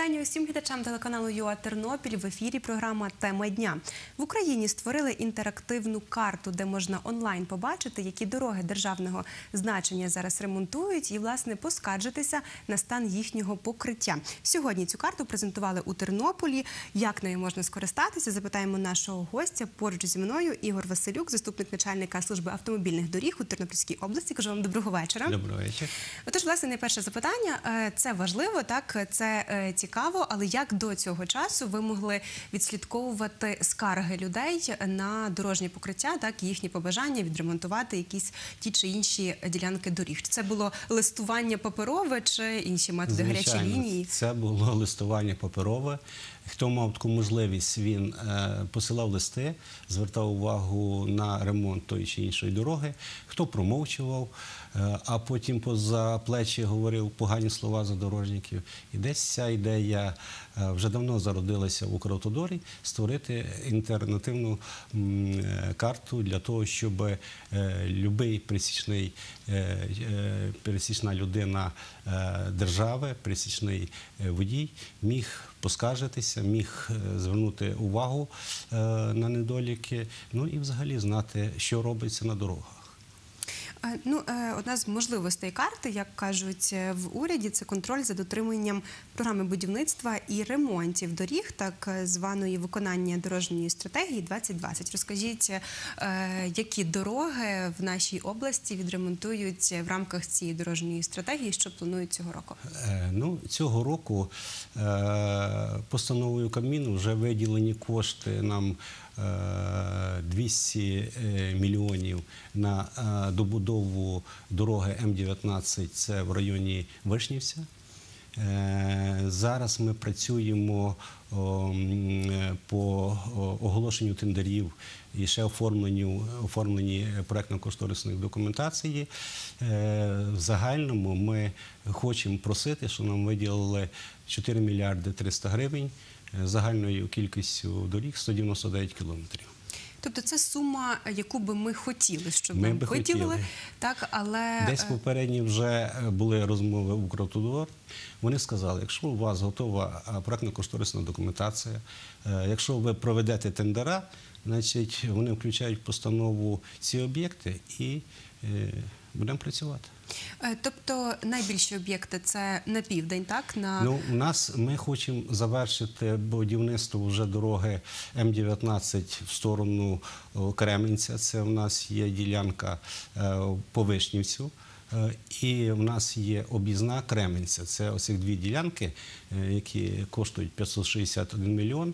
вітання усім глядачам телеканалу ЮА Тернопіль. В ефірі програма «Тема дня». В Україні створили інтерактивну карту, де можна онлайн побачити, які дороги державного значення зараз ремонтують і, власне, поскаржитися на стан їхнього покриття. Сьогодні цю карту презентували у Тернополі. Як нею можна скористатися, запитаємо нашого гостя. Поруч зі мною Ігор Василюк, заступник начальника служби автомобільних доріг у Тернопільській області. Кажу вам доброго вечора. Доброго вечора. Отож, власне, найперше запитання. Це важливо, так, це цікаво, але як до цього часу ви могли відслідковувати скарги людей на дорожнє покриття, так, їхні побажання відремонтувати якісь ті чи інші ділянки доріг? Чи це було листування паперове, чи інші методи, гарячі лінії? Це було листування паперове. Хто мав таку можливість, він посилав листи, звертав увагу на ремонт тої чи іншої дороги, хто промовчував, а потім поза плечі говорив погані слова за дорожників. І десь ця ідея вже давно зародилася в Укравтодорі – створити інтернативну карту для того, щоб будь-який пересічна людина держави, пересічний водій міг поскаржитися, міг звернути увагу на недоліки, ну і взагалі знати, що робиться на дорогах. Одна з можливостей карти, як кажуть в уряді, це контроль за дотриманням програми будівництва і ремонтів доріг, так званої виконання дорожньої стратегії 2020. Розкажіть, які дороги в нашій області відремонтують в рамках цієї дорожньої стратегії, що планують цього року? Цього року постановою Кабміну вже виділені кошти нам 200 мільйонів на добудову дороги М-19, це в районі Вишнівця. Зараз ми працюємо по оголошенню тендерів і ще оформленні проектно-кошторисної документації. В загальному ми хочемо просити, щоб нам виділили 4 мільярди 300 гривень загальною кількістю доріг 199 кілометрів. Тобто це сума, яку би ми хотіли, щоб нам виділили, так, але... Десь попередні вже були розмови в Укравтодор. Вони сказали, якщо у вас готова проектно-кошторисна документація, якщо ви проведете тендера, значить вони включають в постанову ці об'єкти і будемо працювати. Тобто найбільші об'єкти – це на південь, так? Ми хочемо завершити будівництво вже дороги М-19 в сторону Кременця. Це в нас є ділянка по Вишнівцю. І в нас є об'їзна Кременця. Це ось ці дві ділянки, які коштують 561 мільйон,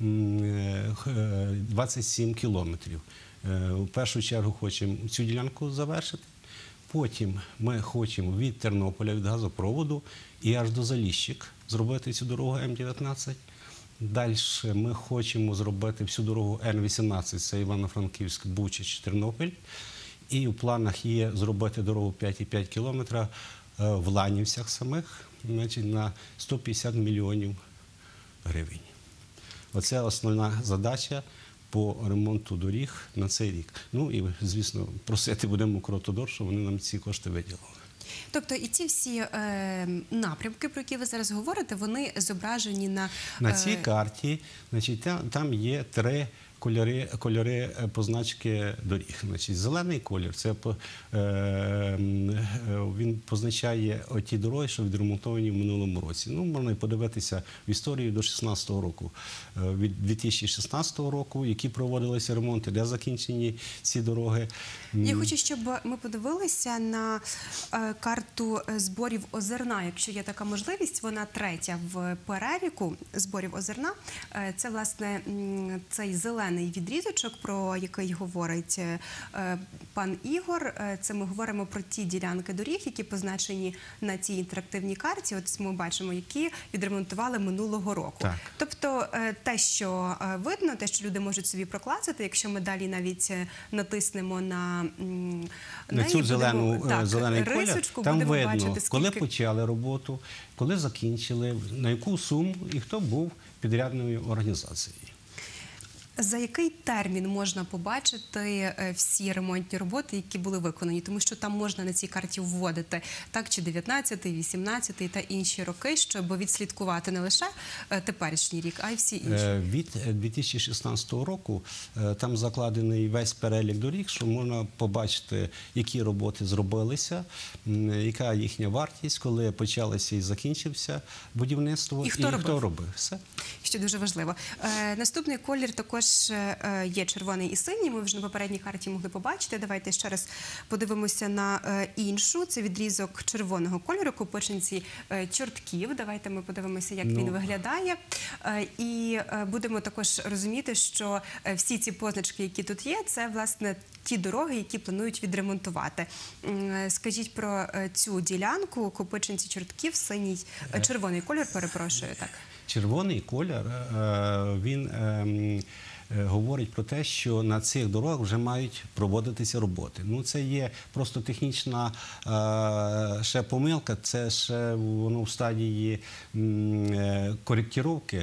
27 кілометрів. В першу чергу хочемо цю ділянку завершити. Потім ми хочемо від Тернополя, від газопроводу і аж до Заліщик зробити цю дорогу М-19. Далі ми хочемо зробити всю дорогу Н-18, це Івано-Франківськ, Бучач, Тернопіль. І в планах є зробити дорогу 5,5 кілометра в Ланівцях самих, значить, на 150 мільйонів гривень. Оце основна задача по ремонту доріг на цей рік. Ну і, звісно, просити будемо Укравтодор, щоб вони нам ці кошти виділили. Тобто і ці всі напрямки, про які ви зараз говорите, вони зображені на... На цій карті, значить, там є три кольори позначки доріг. Значить, зелений колір, це він позначає ті дороги, що відремонтовані в минулому році. Ну, можна і подивитися в історію до 2016 року. Від 2016 року, які проводилися ремонти, де закінчені ці дороги. Я хочу, щоб ми подивилися на карту зборів озерна. Якщо є така можливість, вона третя в переліку зборів озерна. Це, власне, цей зелений відрізочок, про який говорить пан Ігор. Це ми говоримо про ті ділянки доріг, які позначені на цій інтерактивній карті. От ми бачимо, які відремонтували минулого року. Так. Тобто те, що видно, те, що люди можуть собі прокласти, якщо ми далі навіть натиснемо на цю зелений колір, там видно, коли скільки... почали роботу, коли закінчили, на яку суму і хто був підрядною організацією. За який термін можна побачити всі ремонтні роботи, які були виконані? Тому що там можна на цій карті вводити так чи 19-й, 18-й та інші роки, щоб відслідкувати не лише теперішній рік, а й всі інші. Від 2016 року там закладений весь перелік доріг, що можна побачити, які роботи зробилися, яка їхня вартість, коли почалося і закінчився будівництво, І хто робив. Все. Що дуже важливо. Наступний колір також є червоний і синій. Ми вже на попередній карті могли побачити. Давайте ще раз подивимося на іншу. Це відрізок червоного кольору, Копичинці Чортків. Давайте ми подивимося, як він виглядає. І будемо також розуміти, що всі ці позначки, які тут є, це, власне, ті дороги, які планують відремонтувати. Скажіть про цю ділянку Копичинці Чортків, червоний кольор, перепрошую, так. Червоний колір, він говорить про те, що на цих дорогах вже мають проводитися роботи. Ну, це є просто технічна ще помилка, це ще воно в стадії коректировки,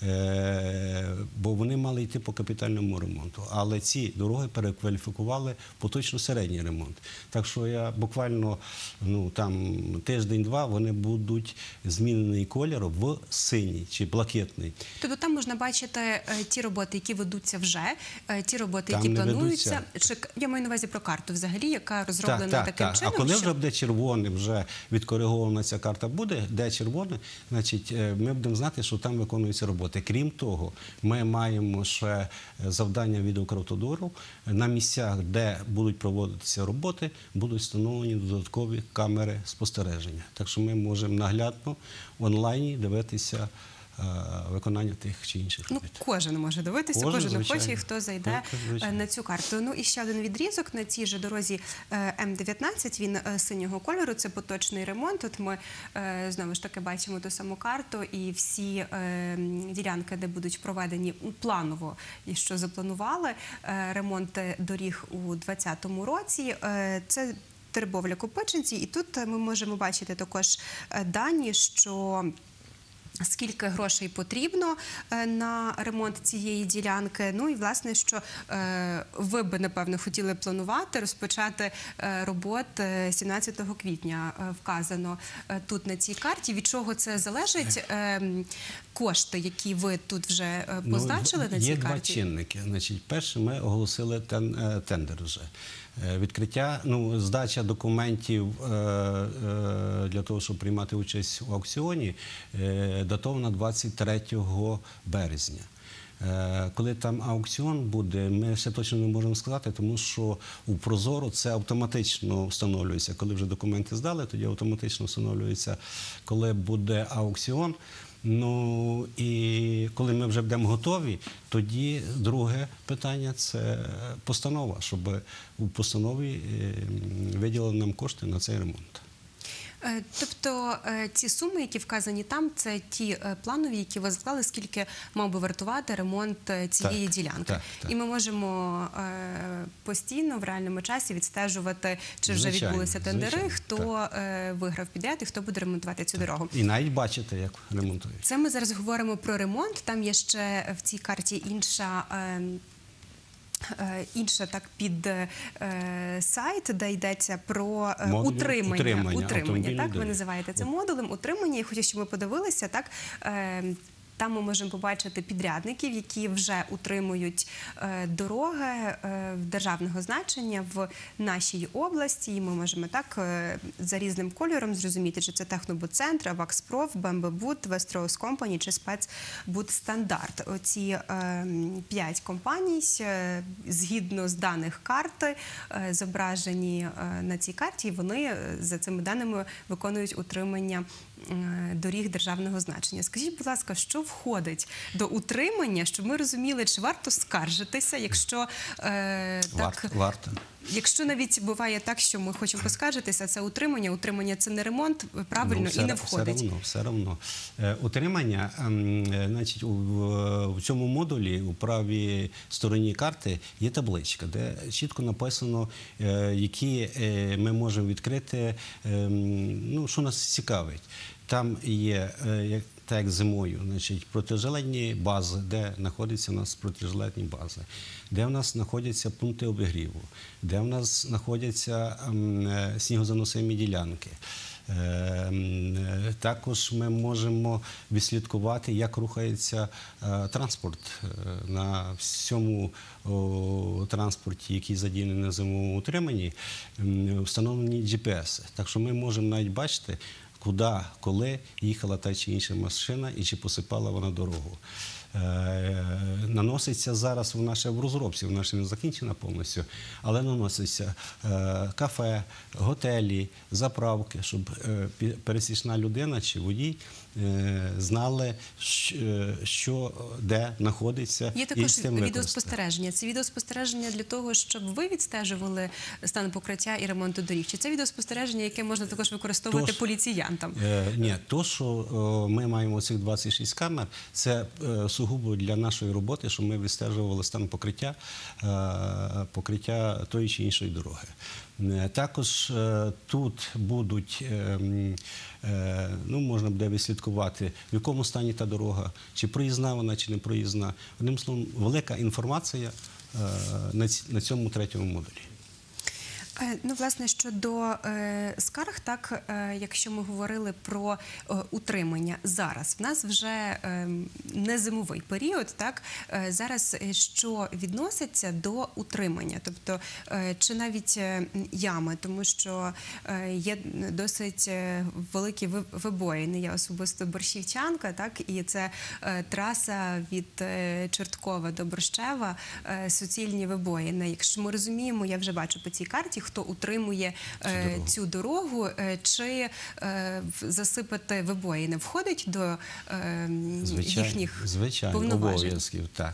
бо вони мали йти по капітальному ремонту. Але ці дороги перекваліфікували в поточно середній ремонт. Так що я буквально там тиждень-два вони будуть змінений колір в синій чи блакитний. Тобто там можна бачити ті роботи, які ведуться вже, ті роботи, Там які не плануються. ведуться. Я маю на увазі про карту взагалі, яка розроблена таким чином. А коли що... вже буде червоним, вже відкоригована ця карта буде, де червоне, значить ми будемо знати, що там виконуються роботи. Крім того, ми маємо ще завдання від Укравтодору. На місцях, де будуть проводитися роботи, будуть встановлені додаткові камери спостереження. Так що ми можемо наглядно в онлайні дивитися виконання тих чи інших робіт. Кожен може дивитися, кожен хоче, і хто зайде звичайно. на цю карту. І ще один відрізок на цій же дорозі М-19, він синього кольору, це поточний ремонт. Тут ми знову ж таки бачимо ту саму карту і всі ділянки, де будуть проведені планово, і що запланували, ремонти доріг у 2020 році. Це Теребовля-Копичинці, і тут ми можемо бачити також дані, що скільки грошей потрібно на ремонт цієї ділянки. Ну і, власне, що ви би, напевно, хотіли планувати, розпочати роботи 17 квітня, вказано тут на цій карті. Від чого це залежить? Кошти, які ви тут вже позначили на цій карті? Є два чинники. Значить, перше, ми оголосили тендер вже. Відкриття, здача документів для того, щоб приймати участь у аукціоні, датована 23 березня. Коли там аукціон буде, ми ще точно не можемо сказати, тому що у Прозоро це автоматично встановлюється. Коли вже документи здали, тоді автоматично встановлюється, коли буде аукціон. Ну і коли ми вже будемо готові, тоді друге питання – це постанова, щоб у постанові виділили нам кошти на цей ремонт. Тобто ці суми, які вказані там, це ті планові, які ви заклали, скільки мав би вартувати ремонт цієї ділянки. Так. І ми можемо постійно в реальному часі відстежувати, чи вже відбулися тендери, хто виграв підряд і хто буде ремонтувати цю дорогу. І навіть бачите, як ремонтують. Це ми зараз говоримо про ремонт. Там є ще в цій карті інша так під сайт, де йдеться про утримання. Так, ви називаєте це модулем утримання. І хочу, щоб ми подивилися, так, там ми можемо побачити підрядників, які вже утримують дороги державного значення в нашій області. І ми можемо так за різним кольором зрозуміти, чи це Технобудцентр, Авакспроф, БМБ-Буд, Вестрос Компані чи Спецбудстандарт. Оці 5 компаній, згідно з даних карти, зображені на цій карті, вони за цими даними виконують утримання доріг державного значення. Скажіть, будь ласка, що входить до утримання, щоб ми розуміли, чи варто скаржитися, якщо Варто. Якщо навіть буває так, що ми хочемо поскаржитися, це утримання це не ремонт, правильно, і не входить. Все одно. Утримання, значить, у цьому модулі, у правій стороні карти, є табличка, де чітко написано, які ми можемо відкрити, що нас цікавить. Там є так як зимою, значить, протижилетні бази, де знаходяться у нас протижилетні бази, де в нас знаходяться пункти обігріву, де в нас знаходяться снігозаносимі ділянки. Також ми можемо відслідкувати, як рухається транспорт на всьому транспорті, який задіяний на зимовому утриманні, встановлені GPS. Так що ми можемо навіть бачити, куди, коли їхала та чи інша машина і чи посипала вона дорогу. Наноситься зараз, вона ще в розробці, вона ще не закінчена повністю, але наноситься кафе, готелі, заправки, щоб пересічна людина чи водій знали, що де знаходиться. Є також відеоспостереження. Це відеоспостереження для того, щоб ви відстежували стан покриття і ремонту доріг? Чи це відеоспостереження, яке можна також використовувати поліціянтам? Ні, то, що ми маємо цих 26 камер, це сугубо для нашої роботи, щоб ми відстежували стан покриття тої чи іншої дороги. Також тут будуть, можна буде відслідкувати, в якому стані та дорога, чи проїзна вона, чи не проїзна. Одним словом, велика інформація на цьому третьому модулі. Власне, щодо скарг, так, якщо ми говорили про утримання зараз, в нас вже не зимовий період, так, зараз що відноситься до утримання, тобто, чи навіть ями, тому що є досить великі вибоїни, я особисто борщівчанка, так, і це траса від Чорткова до Борщева, суцільні вибоїни. Якщо ми розуміємо, я вже бачу по цій карті, хто утримує цю дорогу, чи засипати вибоїни входить до їхніх повноважень? Обов'язків, так.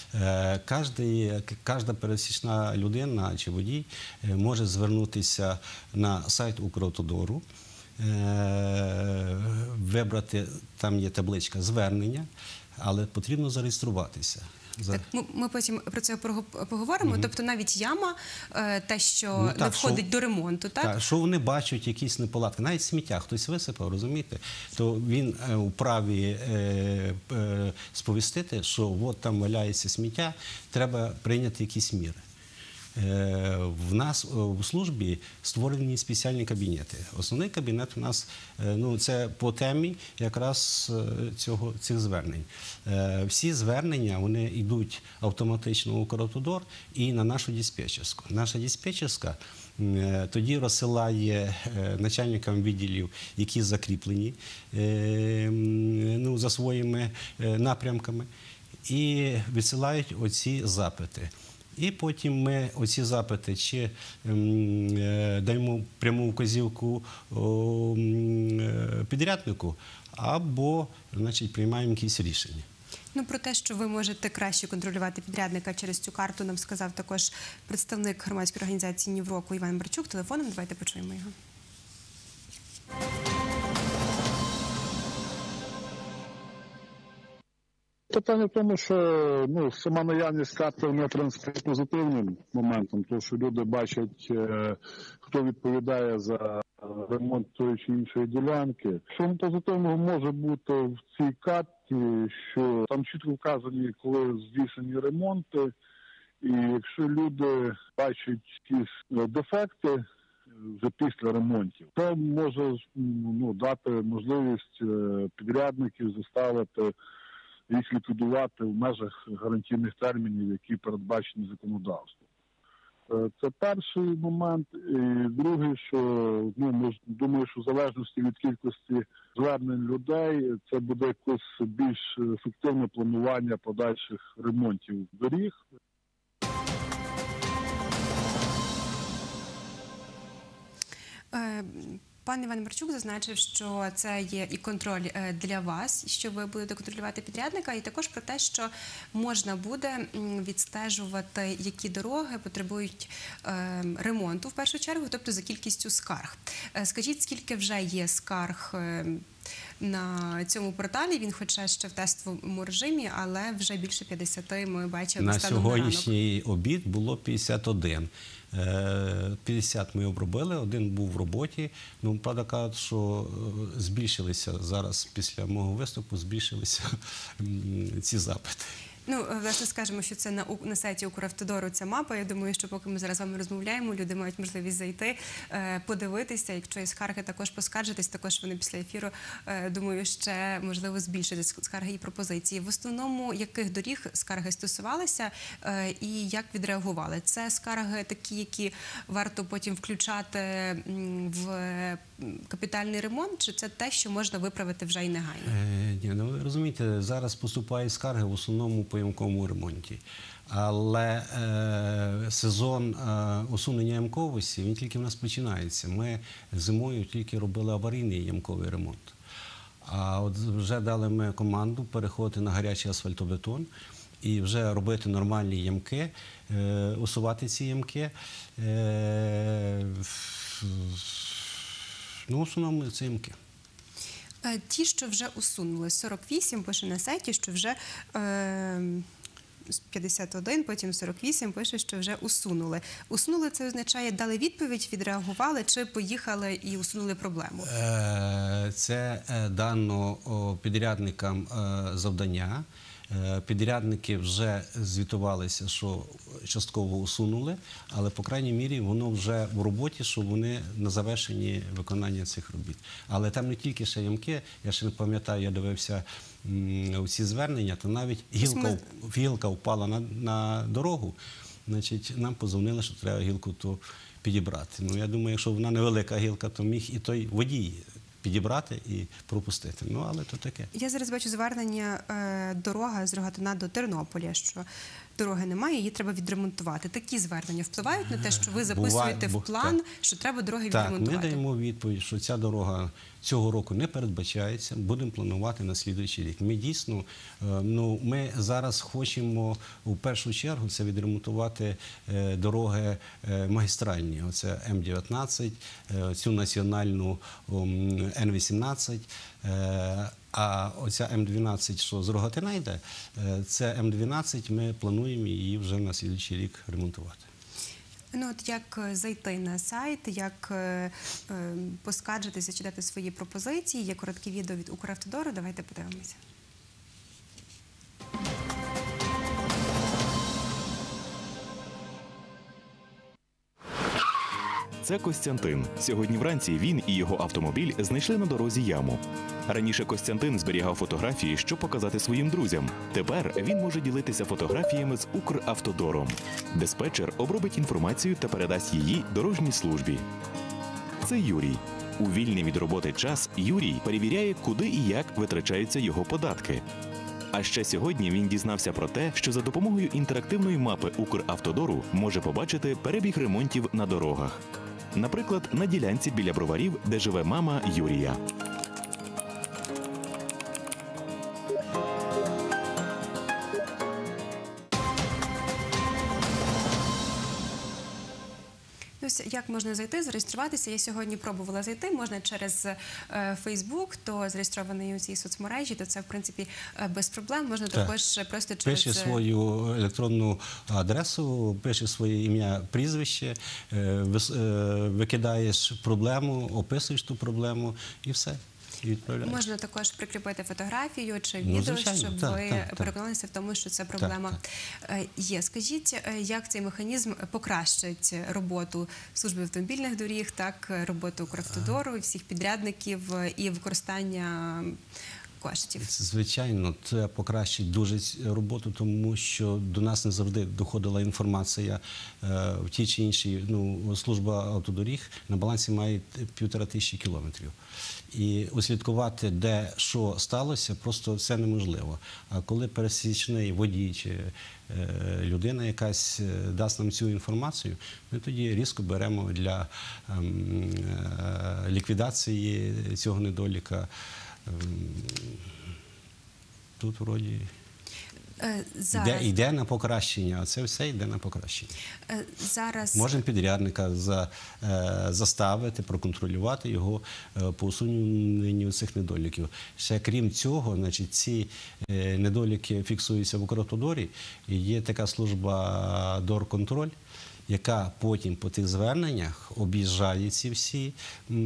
Кожна пересічна людина чи водій може звернутися на сайт Укравтодору, вибрати, там є табличка «Звернення», але потрібно зареєструватися. Так, ми потім про це поговоримо. Тобто навіть яма, те, що не входить до ремонту, так? Так, що вони бачать якісь неполадки. Навіть сміття хтось висипав, розумієте? То він вправі сповістити, що от там валяється сміття, треба прийняти якісь міри. В нас у службі створені спеціальні кабінети. Основний кабінет у нас, це по темі якраз цих звернень. Всі звернення, вони йдуть автоматично в Укравтодор і на нашу диспетчерську. Наша диспетчерська тоді розсилає начальникам відділів, які закріплені за своїми напрямками, і відсилають оці запити. І потім ми оці запити чи даємо пряму вказівку підряднику, або, приймаємо якісь рішення. Про те, що ви можете краще контролювати підрядника через цю карту, нам сказав також представник громадської організації «Нівроку» Іван Барчук. Телефоном давайте почуємо його. Питання в тому, що сама наявність карти не транспортує позитивним моментом, тому що люди бачать, хто відповідає за ремонт тої чи іншої ділянки. Що позитивного може бути в цій карті, що там чітко вказані, коли здійснені ремонти, і якщо люди бачать якісь дефекти вже після ремонтів, то може дати можливість підрядників заставити їх ліквідувати в межах гарантійних термінів, які передбачені законодавством. Це перший момент. І другий, що думаю, що в залежності від кількості звернень людей, це буде якось більш ефективне планування подальших ремонтів доріг. Пан Іван Барчук зазначив, що це є і контроль для вас, що ви будете контролювати підрядника, і також про те, що можна буде відстежувати, які дороги потребують ремонту в першу чергу, тобто за кількістю скарг. Скажіть, скільки вже є скарг на цьому порталі. Він хоча ще в тестовому режимі, але вже більше 50 ми бачимо На станом на ранок. сьогоднішній обід було 51. 50 ми обробили, один був в роботі. Ну, правда, кажуть, що збільшилися зараз, після мого виступу, збільшилися ці запити. Ну, власне, скажемо, що це на сайті Укравтодору ця мапа. Я думаю, що поки ми зараз з вами розмовляємо, люди мають можливість зайти, подивитися. Якщо є скарги, також поскаржитись. Також вони після ефіру, думаю, ще, можливо, збільшити скарги і пропозиції. В основному, яких доріг скарги стосувалися і як відреагували? Це скарги такі, які варто потім включати в капітальний ремонт, чи це те, що можна виправити вже і негайно? Ні, ну ви розумієте, зараз поступають скарги в основному по ямковому ремонті. Але сезон усунення ямковості, він тільки в нас починається. Ми зимою тільки робили аварійний ямковий ремонт. А от вже дали ми команду переходити на гарячий асфальтобетон і вже робити нормальні ямки, усувати ці ямки. Ну, в основному це ямки. Ті, що вже усунули, 48, пише на сайті, що вже 51, потім 48, пише, що вже усунули. Усунули – це означає, дали відповідь, відреагували, чи поїхали і усунули проблему? Це дано підрядникам завдання. Підрядники вже звітувалися, що частково усунули, але, по крайній мірі, воно вже в роботі, що вони на завершенні виконання цих робіт. Але там не тільки ще ямки, я ще не пам'ятаю, я дивився ці звернення, то навіть гілка впала на дорогу, значить, нам подзвонили, що треба гілку ту підібрати. Ну, я думаю, якщо вона невелика гілка, то міг і той водій підібрати і пропустити. Ну, але то таке. Я зараз бачу звернення дорога з Рогатина до Тернополя, що дороги немає, її треба відремонтувати. Такі звернення впливають на те, що ви записуєте в план, що треба дороги відремонтувати? Так, ми даємо відповідь, що ця дорога цього року не передбачається, будемо планувати на слідуючий рік. Ми дійсно, ми зараз хочемо в першу чергу це відремонтувати дороги магістральні. Оце М-19, цю національну Н-18, а оця М-12, що з Рогатина йде, це М-12, ми плануємо її вже на слідуючий рік ремонтувати. Ну, от як зайти на сайт, як поскаржитися чи дати свої пропозиції? Є коротке відео від Укравтодору, давайте подивимося. Це Костянтин. Сьогодні вранці він і його автомобіль знайшли на дорозі яму. Раніше Костянтин зберігав фотографії, щоб показати своїм друзям. Тепер він може ділитися фотографіями з Укравтодором. Диспетчер обробить інформацію та передасть її дорожній службі. Це Юрій. У вільний від роботи час Юрій перевіряє, куди і як витрачаються його податки. А ще сьогодні він дізнався про те, що за допомогою інтерактивної мапи Укравтодору може побачити перебіг ремонтів на дорогах. Наприклад, на ділянці біля Броварів, де живе мама Юрія. Ось як можна зайти, зареєструватися. Я сьогодні пробувала зайти. Можна через Facebook, хто зареєстрований у цій соцмережі, то це, в принципі, без проблем. Можна також просто через... Пише свою електронну адресу, пише своє ім'я, прізвище, викидаєш проблему, описуєш ту проблему і все. Можна також прикріпити фотографію чи відео, щоб ви переконалися в тому, що це проблема є. Скажіть, як цей механізм покращить роботу Служби автомобільних доріг, так, роботу Укравтодору, всіх підрядників і використання коштів? Звичайно, це покращить дуже роботу, тому що до нас не завжди доходила інформація в тій чи іншій. Служба автодоріг на балансі має 1500 кілометрів. І услідкувати, де що сталося, просто це неможливо. А коли пересічний водій чи людина якась дасть нам цю інформацію, ми тоді різко беремо для ліквідації цього недоліка. Тут вроді... Йде на покращення, а це все йде на покращення. Зараз Можемо підрядника заставити, проконтролювати його по усуненню цих недоліків. Ще крім цього, значить, ці недоліки фіксуються в Укравтодорі, і є така служба «Дорконтроль», яка потім по тих зверненнях об'їжджає ці всі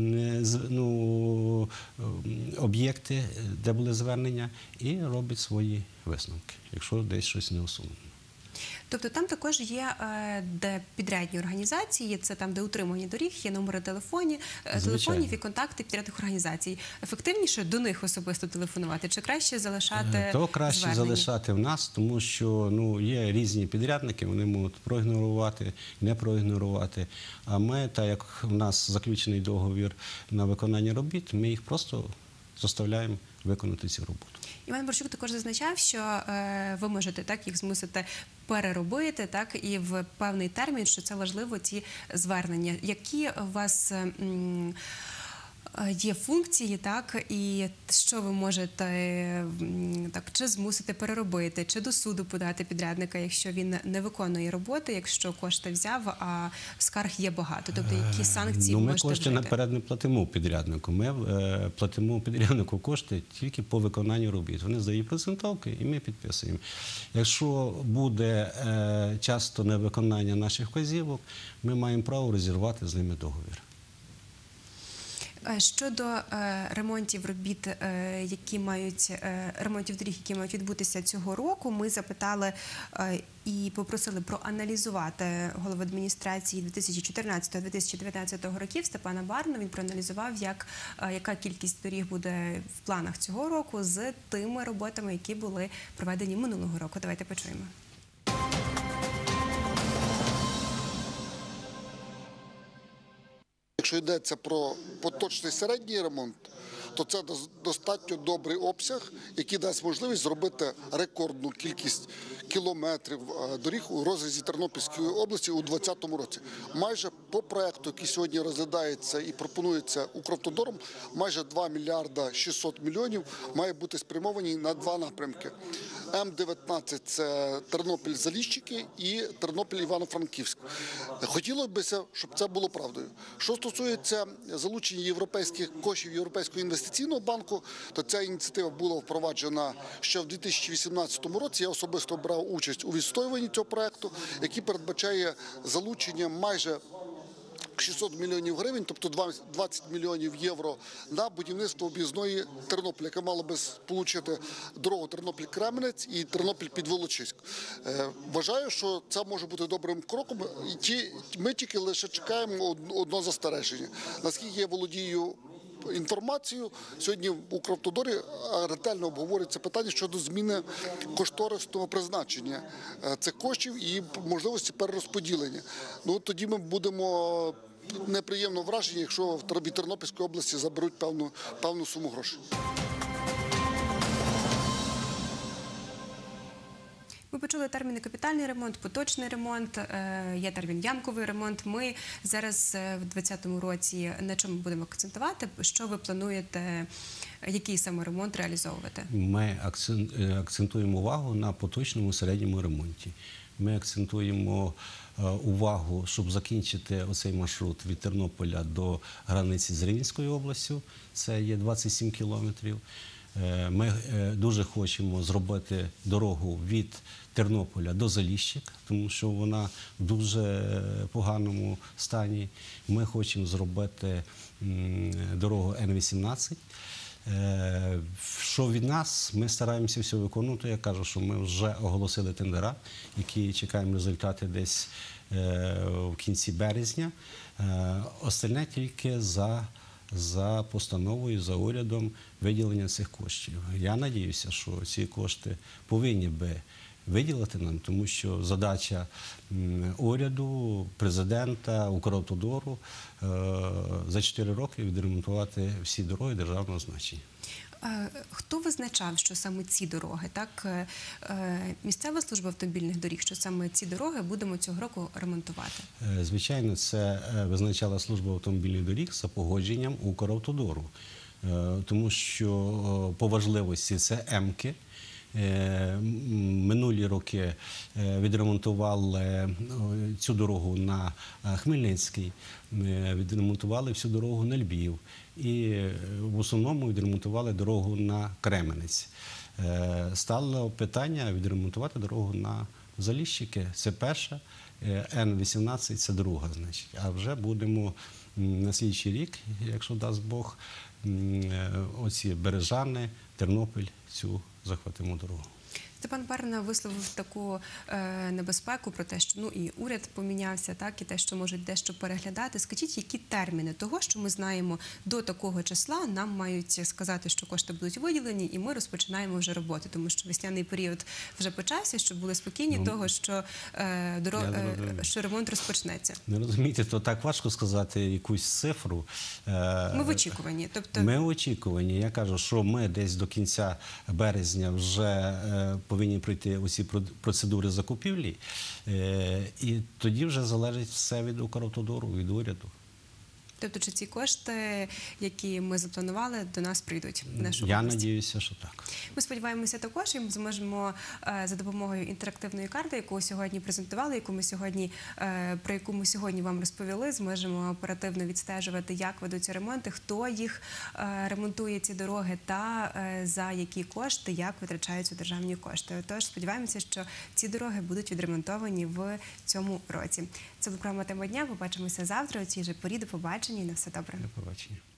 об'єкти, де були звернення, і робить свої висновки, якщо десь щось не усунено. Тобто там також є де підрядні організації, це там, де утримання доріг, є номери телефонів і контакти підрядних організацій. Ефективніше до них особисто телефонувати чи краще залишати То краще звернення? залишати в нас, тому що є різні підрядники, вони можуть проігнорувати, не проігнорувати. А ми, так як в нас заключений договір на виконання робіт, ми їх просто заставляємо виконати цю роботу. Іван Борщук також зазначав, що ви можете їх змусити переробити і в певний термін, що це важливо, ці звернення. Які у вас є функції, і що ви можете чи змусити переробити, чи до суду подати підрядника, якщо він не виконує роботи, якщо кошти взяв, а скарг є багато? Тобто які санкції можете вжити? Ми кошти наперед не платимо підряднику. Ми платимо підряднику кошти тільки по виконанню робіт. Вони здають процентовки і ми підписуємо. Якщо буде часто невиконання наших вказівок, ми маємо право розірвати з ними договір. Щодо ремонтів доріг, які мають відбутися цього року, ми запитали і попросили проаналізувати голову адміністрації 2014-2019 років Степана Барну. Він проаналізував, яка кількість доріг буде в планах цього року з тими роботами, які були проведені минулого року. Давайте почуємо. Якщо йдеться про поточний середній ремонт, то це достатньо добрий обсяг, який дасть можливість зробити рекордну кількість кілометрів доріг у розрізі Тернопільської області у 2020 році. Майже по проєкту, який сьогодні розглядається і пропонується Укравтодором, майже 2 мільярда 600 мільйонів має бути спрямовані на два напрямки. М-19 – це Тернопіль-Заліщики і Тернопіль-Івано-Франківськ. Хотілося б, щоб це було правдою. Що стосується залучення європейських коштів Європейського інвестиційного банку, то ця ініціатива була впроваджена ще в 2018 році. Я особисто брав участь у відстоюванні цього проєкту, який передбачає залучення майже 600 мільйонів гривень, тобто 20 мільйонів євро на будівництво об'їзної Тернополя, яка мала би сполучити дорогу Тернопіль-Кременець і Тернопіль-Підволочиськ. Вважаю, що це може бути добрим кроком. Ми тільки лише чекаємо одного застереження. Наскільки я володію інформацію, сьогодні в Укравтодорі ретельно обговорюється питання щодо зміни кошторисного призначення цих коштів і можливості перерозподілення. Тоді ми будемо неприємно вражені, якщо від Тернопільської області заберуть певну суму грошей. Ми почули терміни капітальний ремонт, поточний ремонт, є термін ямковий ремонт. Ми зараз в 2020 році на чому будемо акцентувати? Що ви плануєте, який саме ремонт реалізовувати? Ми акцентуємо увагу на поточному середньому ремонті. Ми акцентуємо увагу, щоб закінчити оцей маршрут від Тернополя до границі з Рівненською областю. Це є 27 кілометрів. Ми дуже хочемо зробити дорогу від Тернополя до Заліщик, тому що вона в дуже поганому стані. Ми хочемо зробити дорогу Н-18. Що від нас, ми стараємося все виконувати. Я кажу, що ми вже оголосили тендера, які чекаємо результати десь в кінці березня. Остальне тільки за постановою, за урядом виділення цих коштів. Я сподіваюся, що ці кошти повинні би виділити нам, тому що задача уряду, президента, Укравтодору за 4 роки відремонтувати всі дороги державного значення. Хто визначав, що саме ці дороги, місцева служба автомобільних доріг, що саме ці дороги будемо цього року ремонтувати? Звичайно, це визначала служба автомобільних доріг за погодженням Укравтодору, тому що по важливості це М-ки, Минулі роки відремонтували цю дорогу на Хмельницький, відремонтували всю дорогу на Львів і в основному відремонтували дорогу на Кременець. Стало питання відремонтувати дорогу на Заліщики, це перша, Н-18 це друга, значить. А вже будемо на слідчий рік, якщо дасть Бог, оці Бережани, Тернопіль, цю захватимо дорогу. Степан Перна висловив таку небезпеку про те, що і уряд помінявся, так, і те, що можуть дещо переглядати. Скажіть, які терміни того, що ми знаємо до такого числа, нам мають сказати, що кошти будуть виділені, і ми розпочинаємо вже роботи, тому що весняний період вже почався, щоб були спокійні того, що ремонт розпочнеться. Не розумієте, то так важко сказати якусь цифру. Ми в очікуванні. Ми в очікуванні. Я кажу, що ми десь до кінця березня вже повинні пройти усі процедури закупівлі, і тоді вже залежить все від Укравтодору, від уряду. Тобто, чи ці кошти, які ми запланували, до нас прийдуть? Я сподіваюся, що так. Ми сподіваємося також, і ми зможемо за допомогою інтерактивної карти, яку сьогодні презентували, про яку ми сьогодні вам розповіли, зможемо оперативно відстежувати, як ведуться ремонти, хто їх ремонтує, ці дороги, та за які кошти, як витрачаються державні кошти. Тож сподіваємося, що ці дороги будуть відремонтовані в цьому році. Це була програма «Тема дня». Побачимося завтра у цій же порі. До побачення і на все добре. До побачення.